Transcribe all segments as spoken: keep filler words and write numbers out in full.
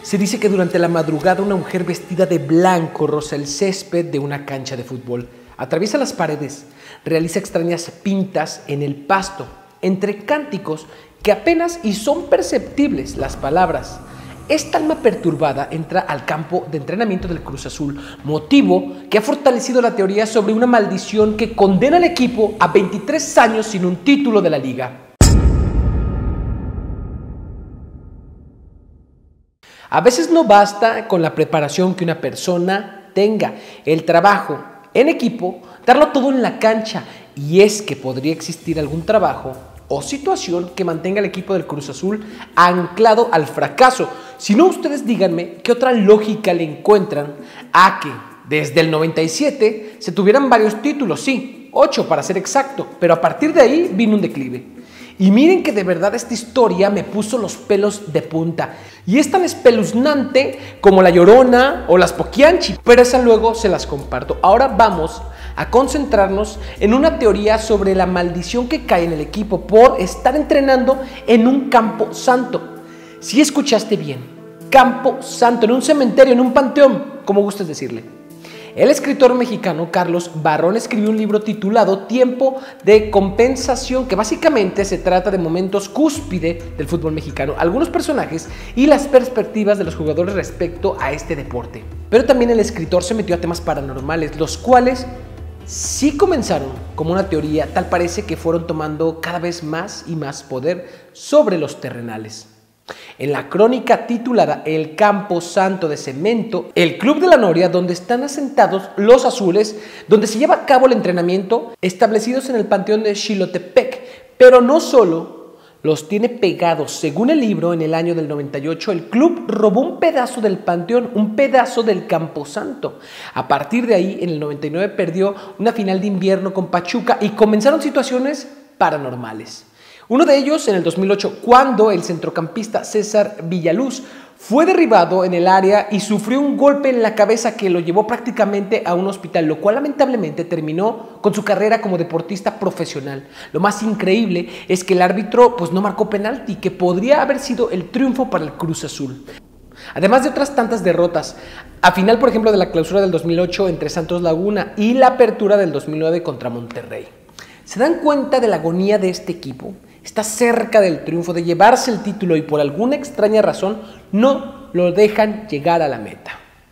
Se dice que durante la madrugada una mujer vestida de blanco roza el césped de una cancha de fútbol, atraviesa las paredes, realiza extrañas pintas en el pasto, entre cánticos que apenas y son perceptibles las palabras. Esta alma perturbada entra al campo de entrenamiento del Cruz Azul, motivo que ha fortalecido la teoría sobre una maldición que condena al equipo a veintitrés años sin un título de la liga. A veces no basta con la preparación que una persona tenga, el trabajo en equipo, darlo todo en la cancha, y es que podría existir algún trabajo o situación que mantenga al equipo del Cruz Azul anclado al fracaso. Si no, ustedes díganme qué otra lógica le encuentran a que desde el noventa y siete se tuvieran varios títulos, sí, ocho para ser exacto, pero a partir de ahí vino un declive. Y miren que de verdad esta historia me puso los pelos de punta. Y es tan espeluznante como La Llorona o las Poquianchi, pero esa luego se las comparto. Ahora vamos a concentrarnos en una teoría sobre la maldición que cae en el equipo por estar entrenando en un campo santo. Si escuchaste bien, campo santo, en un cementerio, en un panteón, como gustes decirle. El escritor mexicano Carlos Barrón escribió un libro titulado Tiempo de Compensación, que básicamente se trata de momentos cúspide del fútbol mexicano, algunos personajes y las perspectivas de los jugadores respecto a este deporte. Pero también el escritor se metió a temas paranormales, los cuales sí comenzaron como una teoría, tal parece que fueron tomando cada vez más y más poder sobre los terrenales. En la crónica titulada El Campo Santo de Cemento, el Club de la Noria, donde están asentados los azules, donde se lleva a cabo el entrenamiento, establecidos en el panteón de Xilotepec, pero no solo los tiene pegados. Según el libro, en el año del noventa y ocho, el club robó un pedazo del panteón, un pedazo del Camposanto. A partir de ahí, en el noventa y nueve, perdió una final de invierno con Pachuca y comenzaron situaciones paranormales. Uno de ellos en el dos mil ocho, cuando el centrocampista César Villaluz fue derribado en el área y sufrió un golpe en la cabeza que lo llevó prácticamente a un hospital, lo cual lamentablemente terminó con su carrera como deportista profesional. Lo más increíble es que el árbitro pues no marcó penalti, que podría haber sido el triunfo para el Cruz Azul. Además de otras tantas derrotas, a final por ejemplo de la clausura del dos mil ocho entre Santos Laguna y la apertura del dos mil nueve contra Monterrey. ¿Se dan cuenta de la agonía de este equipo? Está cerca del triunfo, de llevarse el título y por alguna extraña razón no lo dejan llegar a la meta.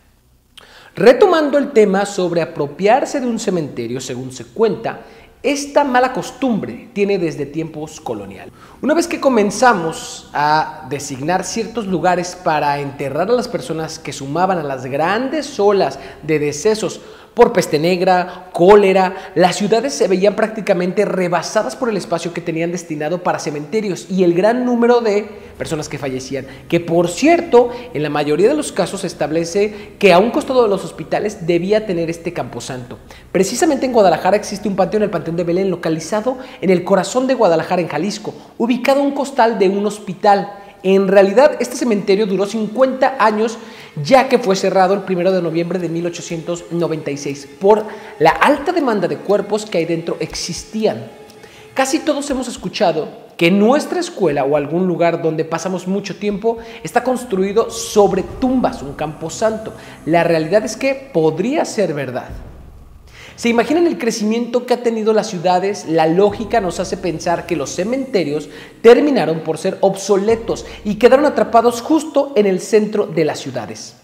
Retomando el tema sobre apropiarse de un cementerio, según se cuenta, esta mala costumbre tiene desde tiempos coloniales. Una vez que comenzamos a designar ciertos lugares para enterrar a las personas que sumaban a las grandes olas de decesos por peste negra, cólera, las ciudades se veían prácticamente rebasadas por el espacio que tenían destinado para cementerios y el gran número de personas que fallecían, que por cierto, en la mayoría de los casos se establece que a un costado de los hospitales debía tener este camposanto. Precisamente en Guadalajara existe un panteón, el Panteón de Belén, localizado en el corazón de Guadalajara, en Jalisco, ubicado a un costal de un hospital. En realidad, este cementerio duró cincuenta años, ya que fue cerrado el primero de noviembre de mil ochocientos noventa y seis por la alta demanda de cuerpos que ahí dentro existían. Casi todos hemos escuchado que nuestra escuela o algún lugar donde pasamos mucho tiempo está construido sobre tumbas, un camposanto. La realidad es que podría ser verdad. ¿Se imaginan el crecimiento que ha tenido las ciudades? La lógica nos hace pensar que los cementerios terminaron por ser obsoletos y quedaron atrapados justo en el centro de las ciudades.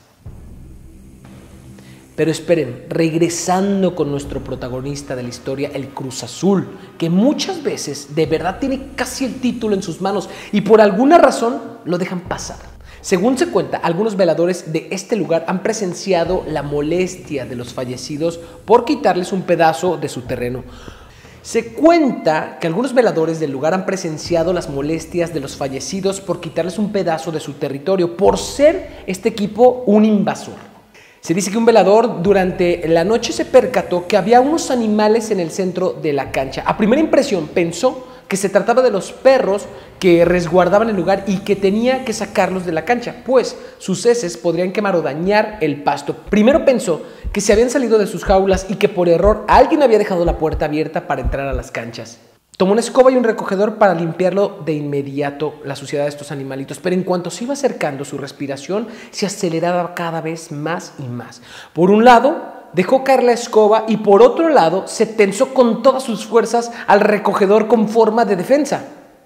Pero esperen, regresando con nuestro protagonista de la historia, el Cruz Azul, que muchas veces de verdad tiene casi el título en sus manos y por alguna razón lo dejan pasar. Según se cuenta, algunos veladores de este lugar han presenciado la molestia de los fallecidos por quitarles un pedazo de su terreno. Se cuenta que algunos veladores del lugar han presenciado las molestias de los fallecidos por quitarles un pedazo de su territorio, por ser este equipo un invasor. Se dice que un velador durante la noche se percató que había unos animales en el centro de la cancha. A primera impresión pensó que se trataba de los perros que resguardaban el lugar y que tenía que sacarlos de la cancha, pues sus heces podrían quemar o dañar el pasto. Primero pensó que se habían salido de sus jaulas y que por error alguien había dejado la puerta abierta para entrar a las canchas. Tomó una escoba y un recogedor para limpiarlo de inmediato la suciedad de estos animalitos, pero en cuanto se iba acercando, su respiración se aceleraba cada vez más y más. Por un lado, dejó caer la escoba y por otro lado, se tensó con todas sus fuerzas al recogedor con forma de defensa.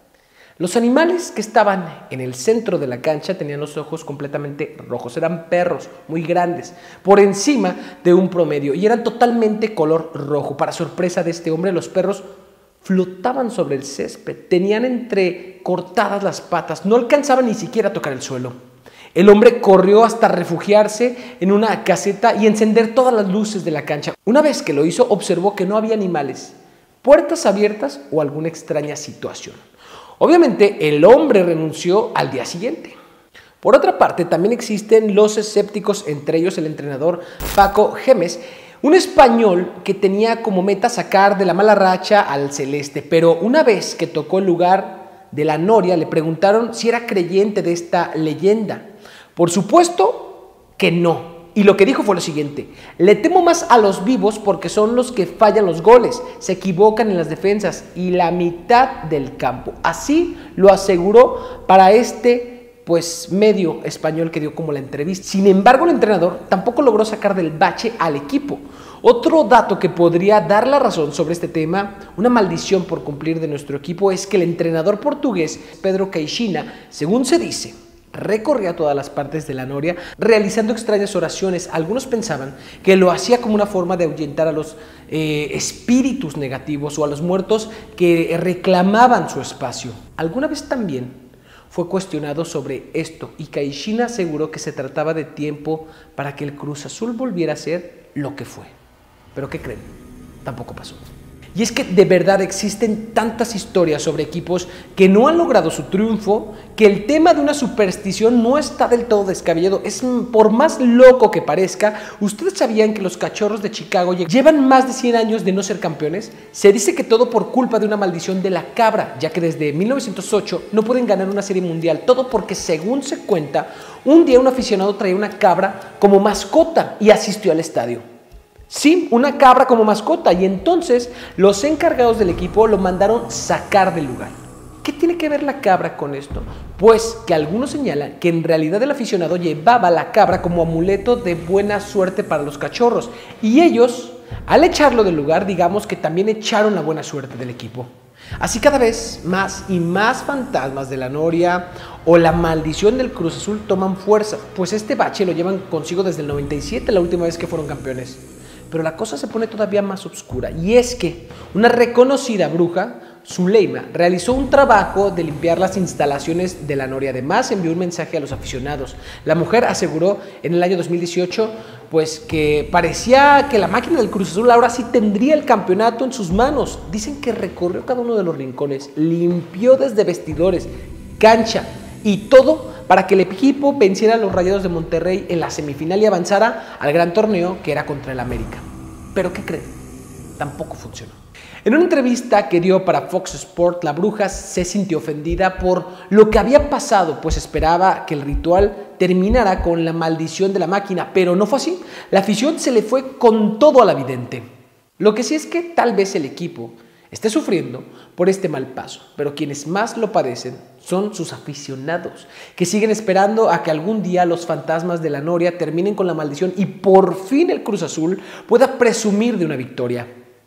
Los animales que estaban en el centro de la cancha tenían los ojos completamente rojos. Eran perros muy grandes, por encima de un promedio, y eran totalmente color rojo. Para sorpresa de este hombre, los perros flotaban sobre el césped, tenían entrecortadas las patas, no alcanzaban ni siquiera a tocar el suelo. El hombre corrió hasta refugiarse en una caseta y encender todas las luces de la cancha. Una vez que lo hizo, observó que no había animales, puertas abiertas o alguna extraña situación. Obviamente, el hombre renunció al día siguiente. Por otra parte, también existen los escépticos, entre ellos el entrenador Paco Gémez, un español que tenía como meta sacar de la mala racha al celeste, pero una vez que tocó el lugar de la noria, le preguntaron si era creyente de esta leyenda. Por supuesto que no. Y lo que dijo fue lo siguiente: le temo más a los vivos porque son los que fallan los goles, se equivocan en las defensas y la mitad del campo. Así lo aseguró para este pues medio español que dio como la entrevista. Sin embargo, el entrenador tampoco logró sacar del bache al equipo. Otro dato que podría dar la razón sobre este tema, una maldición por cumplir de nuestro equipo, es que el entrenador portugués Pedro Caixinha, según se dice, recorría todas las partes de la noria realizando extrañas oraciones. Algunos pensaban que lo hacía como una forma de ahuyentar a los eh, espíritus negativos o a los muertos que reclamaban su espacio. Alguna vez también fue cuestionado sobre esto y Caixinha aseguró que se trataba de tiempo para que el Cruz Azul volviera a ser lo que fue. ¿Pero qué creen? Tampoco pasó. Y es que de verdad existen tantas historias sobre equipos que no han logrado su triunfo, que el tema de una superstición no está del todo descabellado. Es, por más loco que parezca, ¿ustedes sabían que los Cachorros de Chicago llevan más de cien años de no ser campeones? Se dice que todo por culpa de una maldición de la cabra, ya que desde mil novecientos ocho no pueden ganar una serie mundial. Todo porque, según se cuenta, un día un aficionado traía una cabra como mascota y asistió al estadio. Sí, una cabra como mascota, y entonces los encargados del equipo lo mandaron sacar del lugar. ¿Qué tiene que ver la cabra con esto? Pues que algunos señalan que en realidad el aficionado llevaba la cabra como amuleto de buena suerte para los Cachorros, y ellos, al echarlo del lugar, digamos que también echaron la buena suerte del equipo. Así cada vez más y más fantasmas de la noria o la maldición del Cruz Azul toman fuerza, pues este bache lo llevan consigo desde el noventa y siete, la última vez que fueron campeones. Pero la cosa se pone todavía más oscura, y es que una reconocida bruja, Zuleima, realizó un trabajo de limpiar las instalaciones de la noria. Además, envió un mensaje a los aficionados. La mujer aseguró en el año dos mil dieciocho pues, que parecía que la máquina del Cruz Azul ahora sí tendría el campeonato en sus manos. Dicen que recorrió cada uno de los rincones, limpió desde vestidores, cancha y todo para que el equipo venciera a los Rayados de Monterrey en la semifinal y avanzara al gran torneo que era contra el América. ¿Pero qué creen? Tampoco funcionó. En una entrevista que dio para Fox Sports, la bruja se sintió ofendida por lo que había pasado, pues esperaba que el ritual terminara con la maldición de la máquina, pero no fue así. La afición se le fue con todo a la vidente. Lo que sí es que tal vez el equipo esté sufriendo por este mal paso, pero quienes más lo padecen son sus aficionados, que siguen esperando a que algún día los fantasmas de la noria terminen con la maldición y por fin el Cruz Azul pueda presumir de una victoria.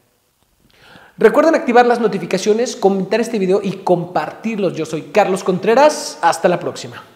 Recuerden activar las notificaciones, comentar este video y compartirlos. Yo soy Carlos Contreras. Hasta la próxima.